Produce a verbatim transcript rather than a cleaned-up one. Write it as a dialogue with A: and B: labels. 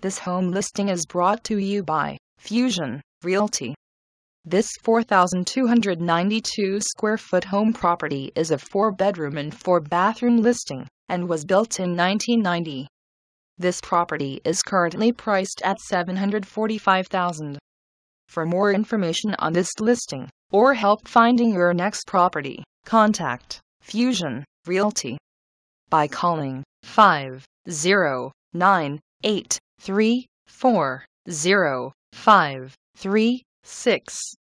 A: This home listing is brought to you by Fusion Realty. This four thousand two hundred ninety-two square foot home property is a four bedroom and four bathroom listing and was built in nineteen ninety. This property is currently priced at seven hundred forty-five thousand dollars. For more information on this listing or help finding your next property, contact Fusion Realty by calling five zero nine eight three four zero five three six.